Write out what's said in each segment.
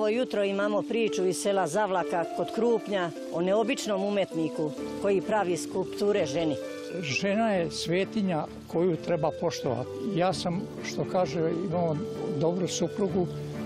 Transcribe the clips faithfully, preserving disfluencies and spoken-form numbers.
jutro imamo priču iz sela Zavlaka kod Krupnja o neobičnom umetniku koji pravi skulpture ženi. Žena je svetinja koju treba poštovati. Ja sam, što kaže, imao dobru suprugu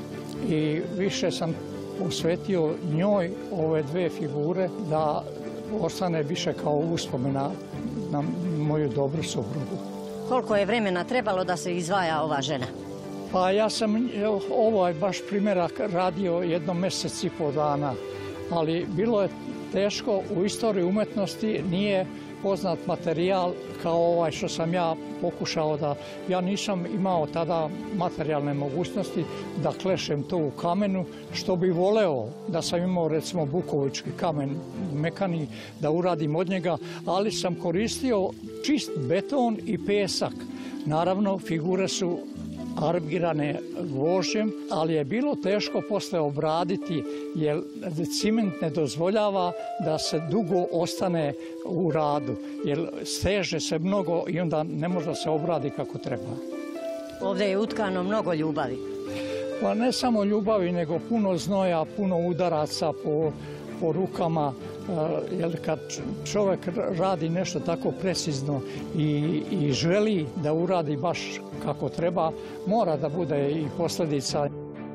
i više sam posvetio njoj ove dve figure da ostane više kao uspomena na moju dobru suprugu. Koliko je vremena trebalo da se izvaja ova žena? Pa ja sam ovaj baš primjerak radio jedno mjesec i pol dana, ali bilo je teško, u istoriji umetnosti nije poznat materijal kao ovaj što sam ja pokušao da... Ja nisam imao tada materijalne mogućnosti da klešem to u kamenu, što bi voleo da sam imao recimo bukovički kamen mekani da uradim od njega, ali sam koristio čist beton i pesak. Naravno, figure su argirane gvožđem, ali je bilo teško posle obraditi jer ciment ne dozvoljava da se dugo ostane u radu, jer steže se mnogo i onda ne može da se obradi kako treba. Ovdje je utkano mnogo ljubavi. Pa ne samo ljubavi, nego puno znoja, puno udaraca po, po rukama. Jer kad čovjek radi nešto tako precizno i, i želi da uradi baš kako treba, mora da bude i posljedica.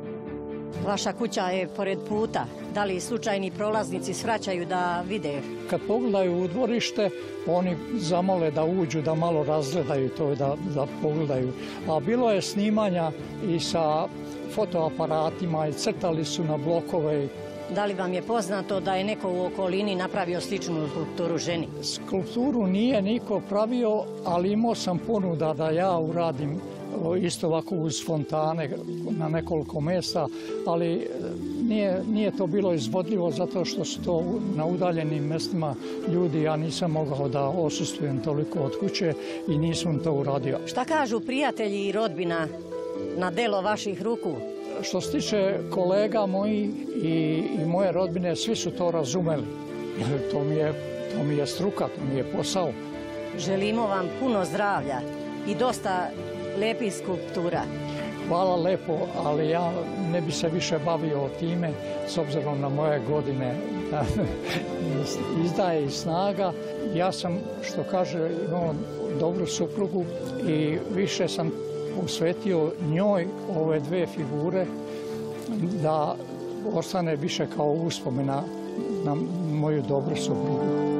Vaša kuća je pored puta. Da li slučajni prolaznici svraćaju da vide? Kad pogledaju u dvorište, oni zamole da uđu, da malo razgledaju to, da, da pogledaju. A bilo je snimanja i sa fotoaparatima i crtali su na blokove. Da li vam je poznato da je neko u okolini napravio sličnu skulpturu ženi? Skulpturu nije niko pravio, ali imao sam ponuda da ja uradim isto ovako uz fontane na nekoliko mjesta, ali nije, nije to bilo izvodljivo zato što su to na udaljenim mjestima ljudi. Ja nisam mogao da osustvujem toliko od kuće i nisam to uradio. Šta kažu prijatelji i rodbina na delo vaših ruku? Što se tiče kolega moji i, i moje rodbine, svi su to razumeli. Jer to mi je, to mi je struka, to mi je posao. Želimo vam puno zdravlja i dosta lepih skulptura. Hvala lepo, ali ja ne bi se više bavio time s obzirom na moje godine. Izdaje i snaga. Ja sam, što kaže, imao dobru suprugu i više sam posvetio njoj ove dve figure da ostane više kao uspomena na moju dobru suprugu.